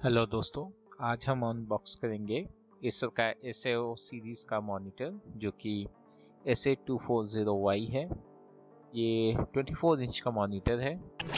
Hello दोस्तों, आज हम अनबॉक्स करेंगे एसर का एसएओ सीरीज़ का मॉनिटर जो कि SA240Y है। ये 24 इंच का मॉनिटर है।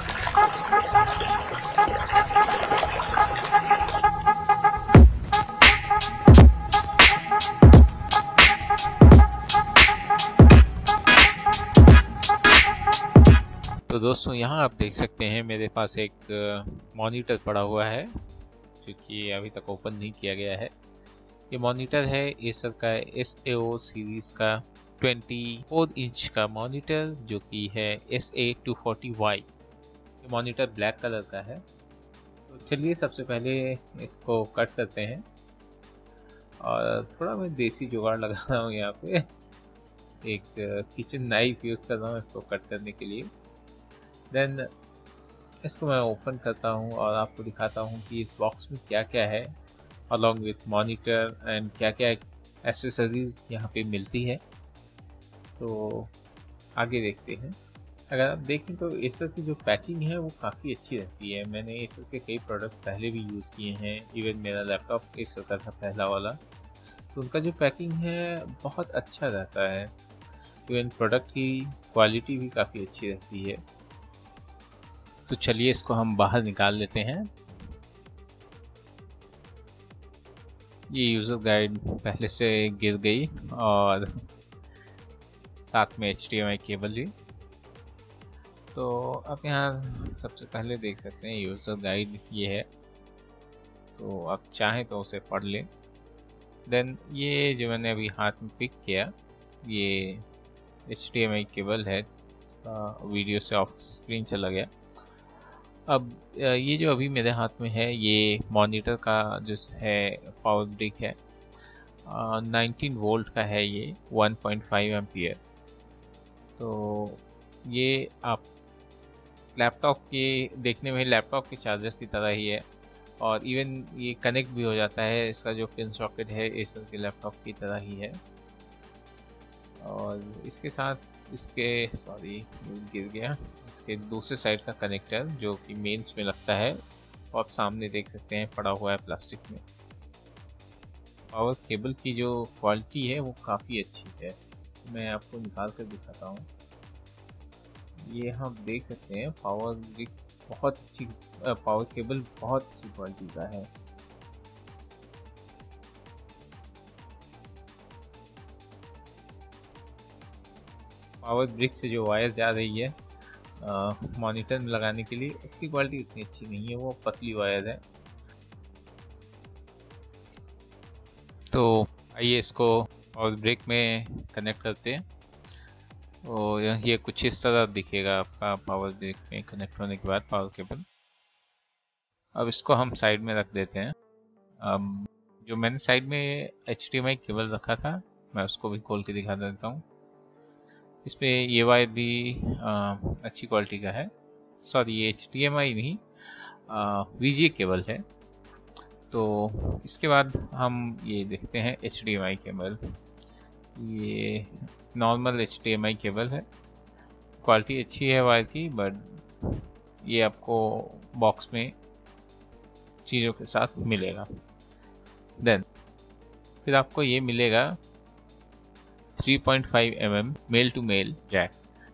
तो दोस्तों, यहाँ आप देख सकते हैं मेरे पास एक मॉनिटर पड़ा हुआ है जो कि अभी तक ओपन नहीं किया गया है। ये मॉनिटर है एसर का एसएओ सीरीज़ का 24 इंच का मॉनिटर जो कि है SA240Y। ये मॉनिटर ब्लैक कलर का है। तो चलिए सबसे पहले इसको कट करते हैं और थोड़ा मैं देसी जुगाड़ लगा रहा हूँ। यहाँ पे एक किचन नाइफ यूज़ कर रहा हूँ इसको कट करने के लिए। देन इसको मैं ओपन करता हूँ और आपको दिखाता हूँ कि इस बॉक्स में क्या क्या है अलॉन्ग विथ मॉनिटर एंड क्या क्या एसेसरीज यहाँ पे मिलती है। तो आगे देखते हैं। अगर आप देखें तो एसर की जो पैकिंग है वो काफ़ी अच्छी रहती है। मैंने एसर के कई प्रोडक्ट पहले भी यूज़ किए हैं। इवन मेरा लैपटॉप एसर का था पहला वाला, तो उनका जो पैकिंग है बहुत अच्छा रहता है। इवन प्रोडक्ट की क्वालिटी भी काफ़ी अच्छी रहती है। तो चलिए इसको हम बाहर निकाल लेते हैं। ये यूज़र गाइड पहले से गिर गई और साथ में HDMI केबल भी। तो आप यहाँ सबसे पहले देख सकते हैं यूज़र गाइड ये है, तो आप चाहें तो उसे पढ़ लें। देन ये जो मैंने अभी हाथ में पिक किया ये HDMI केबल है, वीडियो से ऑफ स्क्रीन चला गया। अब ये जो अभी मेरे हाथ में है ये मॉनिटर का जो है पावर ब्रिक है। 19 वोल्ट का है ये, 1.5 एम्पियर। तो ये आप लैपटॉप के देखने में लैपटॉप के चार्जर्स की तरह ही है और इवन ये कनेक्ट भी हो जाता है। इसका जो पिन सॉकेट है एसर के लैपटॉप की तरह ही है। और इसके साथ इसके गिर गया, इसके दूसरे साइड का कनेक्टर जो कि मेंस में लगता है और आप सामने देख सकते हैं पड़ा हुआ है प्लास्टिक में। पावर केबल की जो क्वालिटी है वो काफ़ी अच्छी है। मैं आपको निकाल कर दिखाता हूँ। ये हम देख सकते हैं पावर ब्रिक बहुत अच्छी, पावर केबल बहुत अच्छी क्वालिटी का है। पावर ब्रिक से जो वायर जा रही है मॉनिटर में लगाने के लिए उसकी क्वालिटी इतनी अच्छी नहीं है, वो पतली वायर है। तो आइए इसको पावर ब्रिक में कनेक्ट करते हैं। और ये कुछ इस तरह दिखेगा आपका पावर ब्रिक में कनेक्ट होने के बाद पावर केबल। अब इसको हम साइड में रख देते हैं। अब जो मैंने साइड में HDMI केबल रखा था मैं उसको भी खोल के दिखा देता हूँ। इसमें ये वायर भी अच्छी क्वालिटी का है। सॉरी, ये HDMI नहीं, VGA केबल है। तो इसके बाद हम ये देखते हैं HDMI केबल। ये नॉर्मल HDMI केबल है, क्वालिटी अच्छी है वायर की, बट ये आपको बॉक्स में चीज़ों के साथ मिलेगा। देन फिर आपको ये मिलेगा 3.5 mm male to male jack.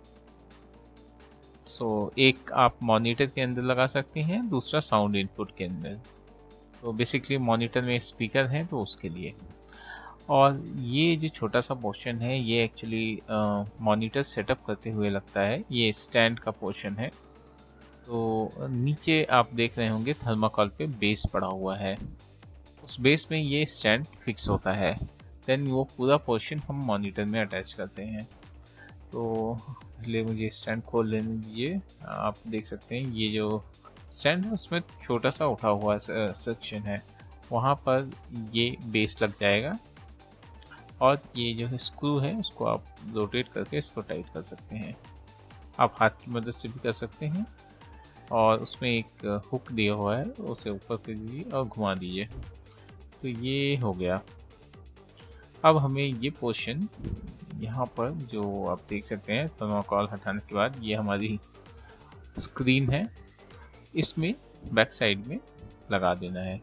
So एक आप मॉनिटर के अंदर लगा सकते हैं, दूसरा साउंड इनपुट के अंदर। तो बेसिकली मॉनिटर में स्पीकर हैं तो उसके लिए। और ये जो छोटा सा पोर्शन है ये एक्चुअली मॉनिटर सेटअप करते हुए लगता है, ये स्टैंड का पोर्शन है। तो नीचे आप देख रहे होंगे थर्माकोल पे बेस पड़ा हुआ है, उस बेस में ये स्टैंड फिक्स होता है। देन वो पूरा पोर्शन हम मॉनिटर में अटैच करते हैं। तो पहले मुझे स्टैंड खोल लेने दीजिए। आप देख सकते हैं ये जो स्टैंड है उसमें छोटा सा उठा हुआ सेक्शन है, वहाँ पर ये बेस लग जाएगा। और ये जो है स्क्रू है उसको आप रोटेट करके इसको टाइट कर सकते हैं। आप हाथ की मदद से भी कर सकते हैं। और उसमें एक हुक दिया हुआ है, उसे ऊपर कर दीजिए और घुमा दीजिए। तो ये हो गया। अब हमें ये पोर्शन यहाँ पर जो आप देख सकते हैं थर्माकोल हटाने के बाद ये हमारी स्क्रीन है। इसमें बैक साइड में लगा देना है।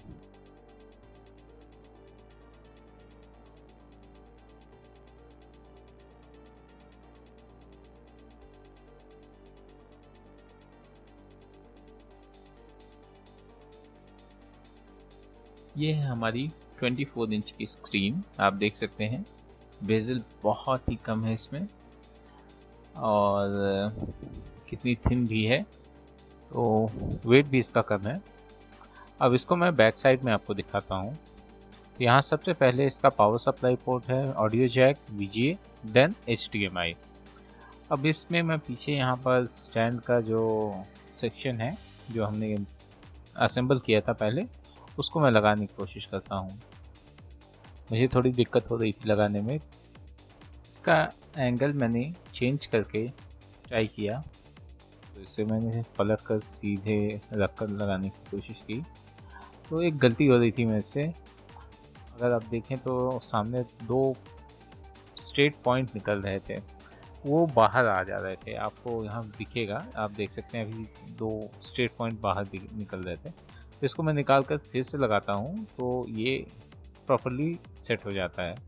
ये है हमारी 24 इंच की स्क्रीन, आप देख सकते हैं बेजल बहुत ही कम है इसमें और कितनी थिन भी है, तो वेट भी इसका कम है। अब इसको मैं बैक साइड में आपको दिखाता हूँ। यहाँ सबसे पहले इसका पावर सप्लाई पोर्ट है, audio jack, VGA, then HDMI। अब इसमें मैं पीछे यहाँ पर स्टैंड का जो सेक्शन है जो हमने असेंबल किया था पहले, उसको मैं लगाने की कोशिश करता हूँ। मुझे थोड़ी दिक्कत हो रही थी लगाने में। इसका एंगल मैंने चेंज करके ट्राई किया, तो इसे मैंने पलट कर सीधे रख कर लगाने की कोशिश की, तो एक गलती हो रही थी मेरे से। अगर आप देखें तो सामने 2 स्ट्रेट पॉइंट निकल रहे थे, वो बाहर आ जा रहे थे। आपको यहाँ दिखेगा, आप देख सकते हैं अभी 2 स्ट्रेट पॉइंट बाहर निकल रहे थे। तो इसको मैं निकाल कर फिर से लगाता हूँ तो ये प्रॉपरली सेट हो जाता है।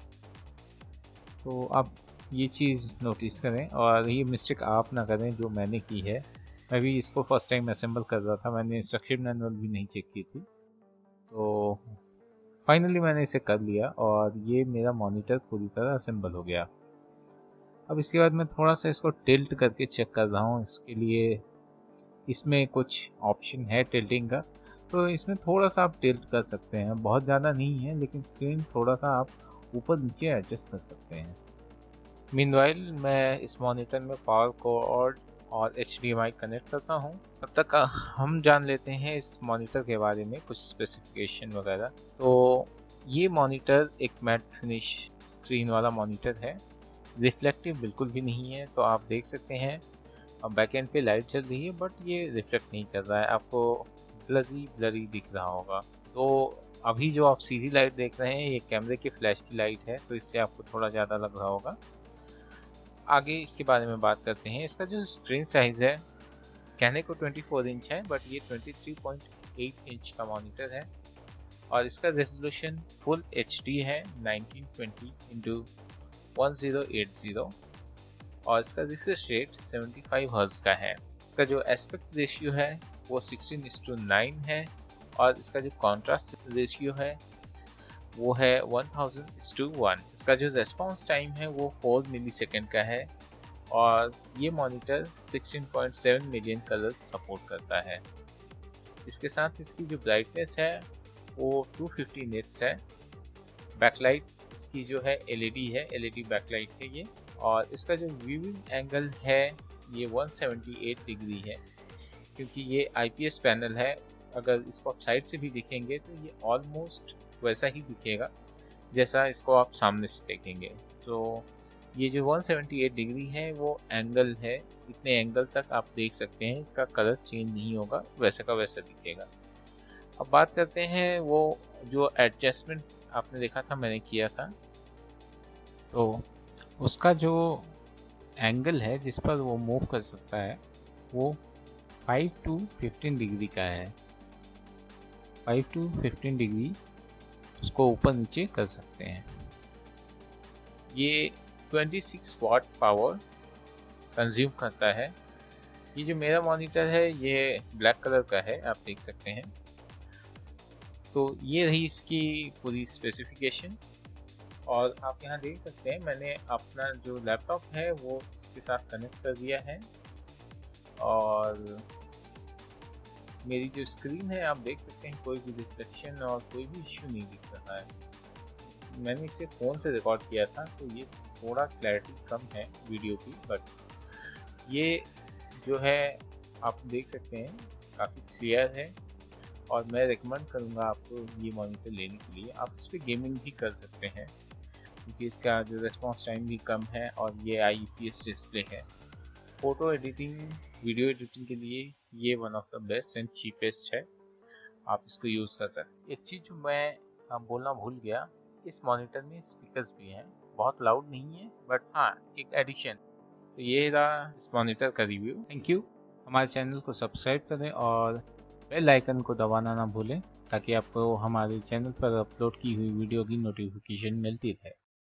तो आप ये चीज़ नोटिस करें और ये मिस्टेक आप ना करें जो मैंने की है। मैं भी इसको फर्स्ट टाइम असेंबल कर रहा था, मैंने इंस्ट्रक्शन मैनुअल भी नहीं चेक की थी, तो फाइनली मैंने इसे कर लिया और ये मेरा मॉनिटर पूरी तरह असेंबल हो गया। अब इसके बाद मैं थोड़ा सा इसको टिल्ट करके चेक कर रहा हूँ। इसके लिए इसमें कुछ ऑप्शन है टिल्टिंग का, तो इसमें थोड़ा सा आप टिल्ट कर सकते हैं, बहुत ज़्यादा नहीं है, लेकिन स्क्रीन थोड़ा सा आप ऊपर नीचे एडजस्ट कर सकते हैं। मीनवाइल मैं इस मॉनिटर में पावर कॉर्ड और HDMI कनेक्ट करता हूँ। तब तक हम जान लेते हैं इस मॉनिटर के बारे में कुछ स्पेसिफिकेशन वगैरह। तो ये मॉनिटर एक मैट फिनिश स्क्रीन वाला मॉनिटर है, रिफ्लेक्टिव बिल्कुल भी नहीं है। तो आप देख सकते हैं अब बैक एंड पे लाइट चल रही है, बट ये रिफ्लेक्ट नहीं कर रहा है, आपको ब्लरी ब्लरी दिख रहा होगा। तो अभी जो आप सीधी लाइट देख रहे हैं ये कैमरे की फ्लैश की लाइट है, तो इसलिए आपको थोड़ा ज़्यादा लग रहा होगा। आगे इसके बारे में बात करते हैं। इसका जो स्क्रीन साइज़ है, कहने को 24 इंच है, बट ये 23.8 इंच का मॉनिटर है और इसका रेजोल्यूशन फुल HD है 1920x1080 और इसका रिफ्रेश रेट 75 हर्ट्ज का है। इसका जो एस्पेक्ट रेशियो है वो 16:9 है और इसका जो कॉन्ट्रास्ट रेशियो है वो है 1000:1। इसका जो रेस्पॉन्स टाइम है वो 4 मिलीसेकंड का है और ये मॉनिटर 16.7 मिलियन कलर्स सपोर्ट करता है। इसके साथ इसकी जो ब्राइटनेस है वो 250 निट्स है। बैकलाइट इसकी जो है LED है, LED बैकलाइट है ये। और इसका जो व्यूइंग एंगल है ये 178 डिग्री है, क्योंकि ये IPS पैनल है। अगर इसको आप साइड से भी देखेंगे तो ये ऑलमोस्ट वैसा ही दिखेगा जैसा इसको आप सामने से देखेंगे। तो ये जो 178 डिग्री है वो एंगल है, इतने एंगल तक आप देख सकते हैं, इसका कलर चेंज नहीं होगा, वैसा का वैसा दिखेगा। अब बात करते हैं वो जो एडजस्टमेंट आपने देखा था मैंने किया था, तो उसका जो एंगल है जिस पर वो मूव कर सकता है वो 5 to 15 डिग्री का है। 5 to 15 डिग्री उसको ऊपर नीचे कर सकते हैं। ये 26 वाट पावर कंज्यूम करता है। ये जो मेरा मॉनिटर है ये ब्लैक कलर का है, आप देख सकते हैं। तो ये रही इसकी पूरी स्पेसिफिकेशन और आप यहाँ देख सकते हैं मैंने अपना जो लैपटॉप है वो इसके साथ कनेक्ट कर दिया है और मेरी जो स्क्रीन है आप देख सकते हैं कोई भी रिफ्लेक्शन और कोई भी इश्यू नहीं दिख रहा है। मैंने इसे फ़ोन से रिकॉर्ड किया था तो ये थोड़ा क्लैरिटी कम है वीडियो की, बट ये जो है आप देख सकते हैं काफ़ी क्लियर है और मैं रिकमेंड करूँगा आपको ये मॉनिटर लेने के लिए। आप इस पर गेमिंग भी कर सकते हैं क्योंकि इसका जो रिस्पॉन्स टाइम भी कम है और ये IPS डिस्प्ले है। फ़ोटो एडिटिंग, वीडियो एडिटिंग के लिए ये one of the best and cheapest है, आप इसको यूज़ कर सकते। एक चीज़ जो मैं बोलना भूल गया, इस मॉनिटर में स्पीकर्स भी हैं, बहुत लाउड नहीं है बट हाँ एक एडिशन। तो ये रहा इस मॉनिटर का रिव्यू। Thank you. हमारे चैनल को सब्सक्राइब करें और बेल आइकन को दबाना ना भूलें ताकि आपको हमारे चैनल पर अपलोड की हुई वीडियो की नोटिफिकेशन मिलती रहे।